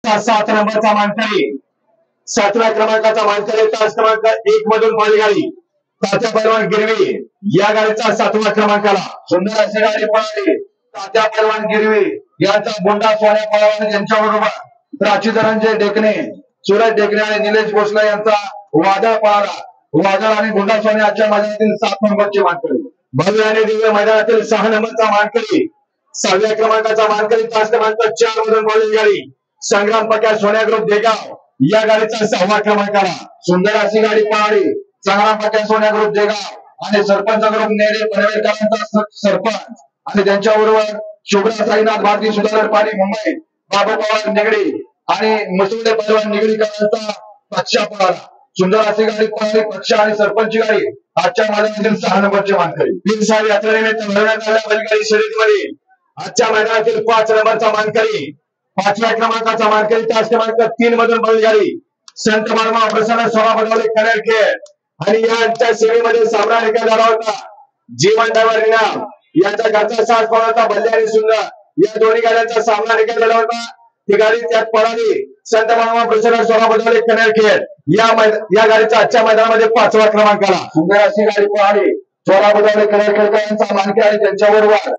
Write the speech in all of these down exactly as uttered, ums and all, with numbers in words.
गाडीचा सात नंबरचा मानकरी, सातव्या क्रमांकाचा मानकरी, तास क्रमांक एक मधून पळाली गाडी तात्या पैलवान गिरवी या गाडीचा सातव्या क्रमांकाला सुंदर अशी गाडी पळाली तात्या पैलवान गिरवी यांचा गुंडा सोन्या पैलवान यांच्याबरोबर प्राची धनंजय डेकणे, सूरज डेकणे आणि निलेश भोसले यांचा वादळ पळाला. वादळ आणि गुंडा सोन्या आजच्या मैदानातील सात नंबरचे मानकरी, भव्य आणि दिव्य मैदानातील सहा नंबरचा मानकरी, सहाव्या क्रमांकाचा मानकरी, तास क्रमांक चार मधून पळाली गाडी संग्राम पक्या सोन्या ग्रुप देगाव या गाडीचा सहावा क्रमांकाला सुंदर अशी गाडी पळाली. संग्राम पक्या सोन्या ग्रुप देगाव आणि सरपंच ग्रुप नेरे पनवेलकरांचा सरपंच आणि त्यांच्याबरोबर शुभ्रा साईनाथ भारती सुधाकर पाणी मुंबई बाबू पवार निगडी आणि मसुदे पैलवान निगडीकरांचा पक्षा पळाला. सुंदर अशी गाडी पळाली. पक्ष आणि सरपंच गाडी आजच्या मैदानातील सहा नंबरचे मानकरी. तीन साल यात्रेनिमित्त भरवण्यात आलेल्या बैलगाडी शर्यतीमध्ये आजच्या मैदानातील पाच नंबरचा मानकरी, पाचव्या क्रमांकाचा मानकरी, तास क्रमांक तीन मधून बैलगाडी संत मारमा प्रसन्न सोळा बनवले कनेर खेळ आणि यांच्या सेवेमध्ये सामना निकाल झाला होता. जीवन ड्रायव्हर इनाम यांचा घरचा साथ पळाचा भल्ले आणि सुंदर या दोन्ही गाड्यांचा सामना निकाल झाला होता. ती गाडी त्यात पळाली संत मारमा प्रसन्न सोळा बनवले कनेर खेळ या या गाडीचा आजच्या मैदानामध्ये पाचवा क्रमांकाला सुंदर अशी गाडी पळाली. सोळा बनवले कनेर खेळकरांचा मानकरी आणि त्यांच्याबरोबर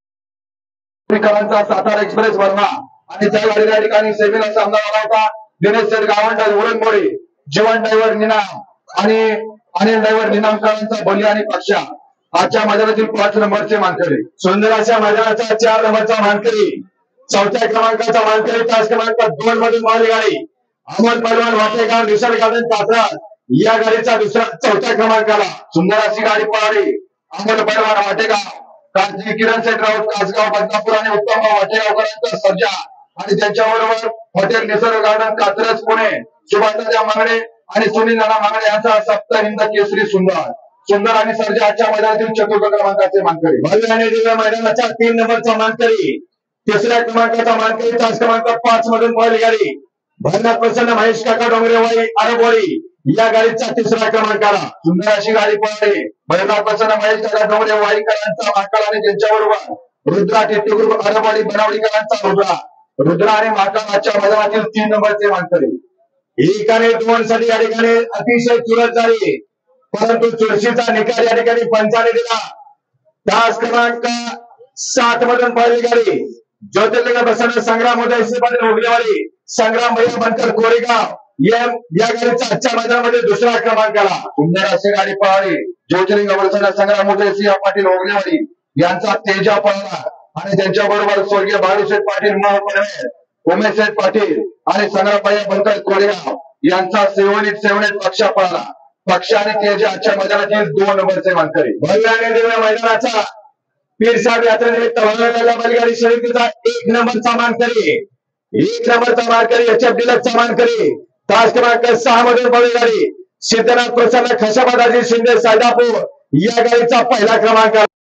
सातारा एक्सप्रेस वर्मा आणि त्या गाडीच्या ठिकाणी सेमीला सामना झाला होता. दिनेश शेठ गावंड उरणमोडी, जीवन ड्रायव्हर निनाम आणि अनिल ड्रायव्हर निनामकरांचा बली आणि पक्षा आजच्या मैदानातील पाच नंबरचे मानकरी. सुंदर अशा मैदानाचा चार नंबरचा मानकरी, चौथ्या क्रमांकाचा मानकरी, तास क्रमांक दोन मधून मारली गाडी अमोल पैलवान वाटेगाव निसर्ग गार्डन कात्रज या गाडीचा दुसरा चौथ्या क्रमांकाला सुंदर अशी गाडी पळाली. अमोल पैलवान वाटेगाव, काळजी किरण सेठ राऊत कासगाव बदनापूर आणि उत्तम वाटेगावकरांचा सर्जा आणि त्यांच्याबरोबर हॉटेल निसर्ग गार्डन कात्रज पुणे सुभाषराजा मांगडे आणि सुनील नाना मांगडे यांचा सप्त हिंद केसरी सुंदर सुंदर आणि सर्जा आजच्या मैदानातील चतुर्थ क्रमांकाचे मानकरी. भव्य आणि दिव्य मैदानाचा तीन नंबरचा मानकरी, तिसऱ्या क्रमांकाचा मानकरी, तास क्रमांक पाच मधून पळाली गाडी भरनाथ प्रसन्न महेश काका डोंगरेवाडी अरबोळी या गाडीचा तिसऱ्या क्रमांकाला सुंदर अशी गाडी पळाली. भरनाथ प्रसन्न महेश काका डोंगरेवाडीकरांचा महाकाल आणि त्यांच्याबरोबर रुद्रा टेट्टी ग्रुप अरबोळी बनावडीकरांचा रुद्रा रुद्रा आणि महाकाल आजच्या मैदानातील तीन नंबरचे मानकरी. एकाने दोन साठी या ठिकाणी अतिशय चुरस झाली परंतु चुरशीचा निकाल या ठिकाणी पंचाने दिला. तास क्रमांक सात मधून पळाली गाडी ज्योतिर्लिंग प्रसन्न संग्राम उदय पाटील ओगलेवाडी संग्राम भैया बनकर कोरेगाव या गाडीचा आजच्या मैदानामध्ये दुसऱ्या क्रमांकाला सुंदर अशी गाडी पळाली. ज्योतिर्लिंग प्रसन्न संग्राम उदय सिंह पाटील ओगलेवाडी यांचा तेजा पळाला आणि त्यांच्याबरोबर स्वर्गीय बाळूशेठ पाटील पनवेल, उमेश शेठ पाटील आणि संग्राम भैया बनकर कोरेगाव यांचा सेवनीत सेवनीत पक्षा पळाला. पक्ष आणि तेजा आजच्या मैदानातील दोन नंबरचे मानकरी. भव्य आणि दिव्य मैदानाचा पीरसाहेब यात्रेनिमित्त भरवण्यात बैलगाडी शर्यतीचा एक नंबरचा मानकरी, एक नंबरचा मानकरी, एच एफ डिलक्सचा मानकरी, तास क्रमांक सहा मधून पळाली गाडी सिद्धनाथ प्रसन्न खशाबादाजी शिंदे सैदापूर या गाडीचा पहिला क्रमांक.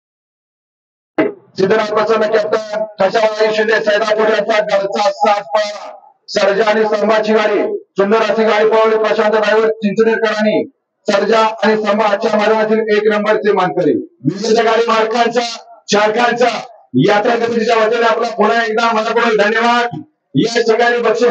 सिद्धनाथ प्रसन्न कॅप्टन खशाबादाजी शिंदे सैदापूर यांचा घरचा साथ पळाला. सर्जा आणि संभाची गाडी सुंदर अशी गाडी पळवली. प्रशांत ड्रायव्हर चिंचणेकरांनी सर्जा आणि संभा आजच्या मैदानातील एक नंबरचे मानकरी. विविध गाडी मालकांचा चालकांचा यात्रा कमिटीच्या वतीने आपला पुन्हा एकदा मनापूर्वक धन्यवाद. या ठिकाणी बक्षीस